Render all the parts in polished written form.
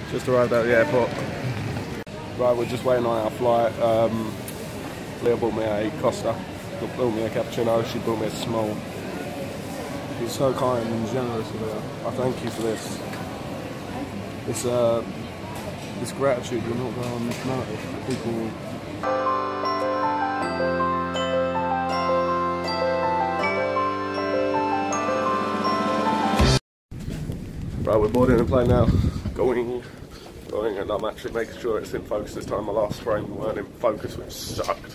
Just arrived at the airport. Right, we're just waiting on our flight. Leah bought me a Costa. Bought me a cappuccino. She bought me a small. She's so kind and generous with her. I thank you for this. It's gratitude you're not going to notice. People. Right, we're boarding the plane now. Going, and I'm actually making sure it's in focus this time. My last frame weren't in focus, which sucked.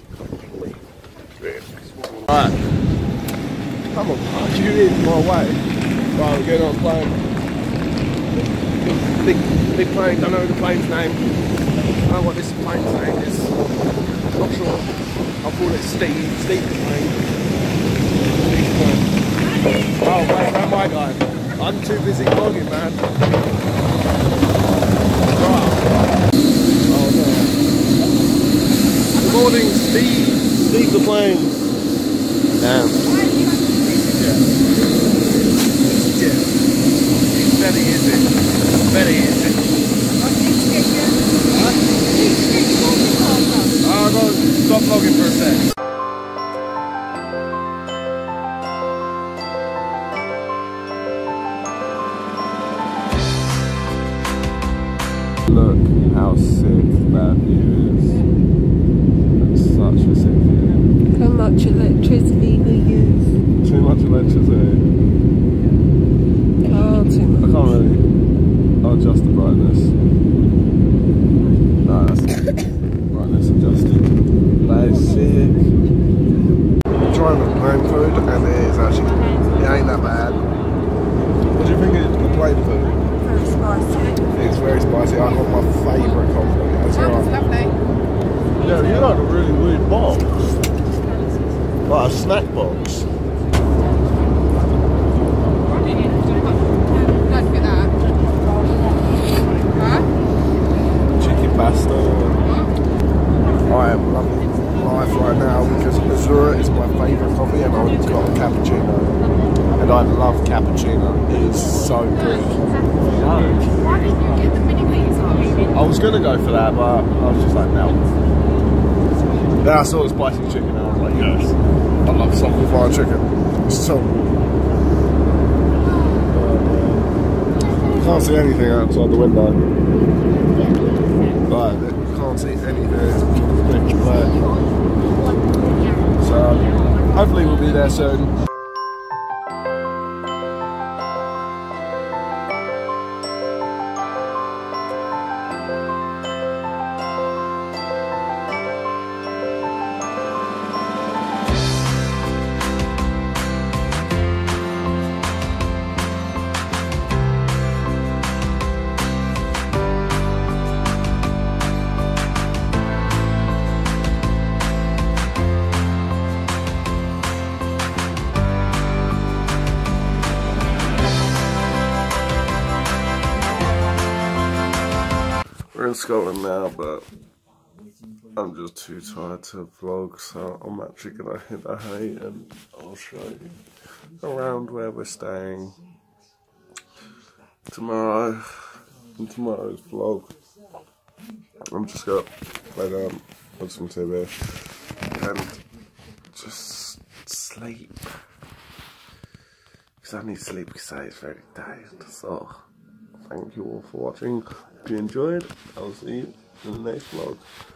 Alright. Come on, punch you in my way. Right, we're getting on a plane. Big plane, don't know the plane's name. I don't know what this plane's name is. Not sure. I'll call it Steve the plane. Oh, wait, where am I going? I'm too busy vlogging, man. Oh no. Good morning, Steve the plane. Damn. Yeah. It's very easy. Very easy. I'll go stop vlogging for a sec. Look how sick that view is. It's such a sick view. How much electricity we use? Too much electricity. Oh, too much. I can't really adjust the brightness. No, that's brightness adjusted. That is sick. I'm trying the plane food and it is actually, it ain't that bad. What do you think of the plane food? Very spicy. It's very spicy. I got my favourite compliment. That's Sounds lovely. Yeah, you like a really weird box. Like a snack box. Don't forget that. Huh? Chicken pasta. I am loving life right now because Missouri is my favourite coffee and I've got a cappuccino. And I love cappuccino. It is so good. Why didn't you get the mini pizza? I was going to go for that, but I was just like, no. Then I saw the spicy chicken and I was like, yes. I love salted fried chicken. It's so good. Can't see anything outside the window. But you can't see anything. It's pitch black. So hopefully we'll be there soon. We're in Scotland now, but I'm just too tired to vlog, so I'm actually gonna hit the hay and I'll show you around where we're staying tomorrow in tomorrow's vlog. I'm just gonna lay down, watch some TV and just sleep. Because I need sleep because it's very tired. So thank you all for watching. If you enjoyed, I'll see you in the next vlog.